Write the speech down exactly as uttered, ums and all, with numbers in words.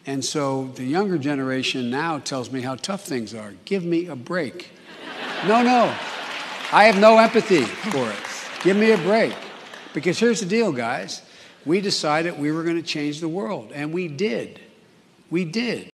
And so the younger generation now tells me how tough things are. Give me a break. No, no. I have no empathy for it. Give me a break. Because here's the deal, guys. We decided we were going to change the world, and we did. We did.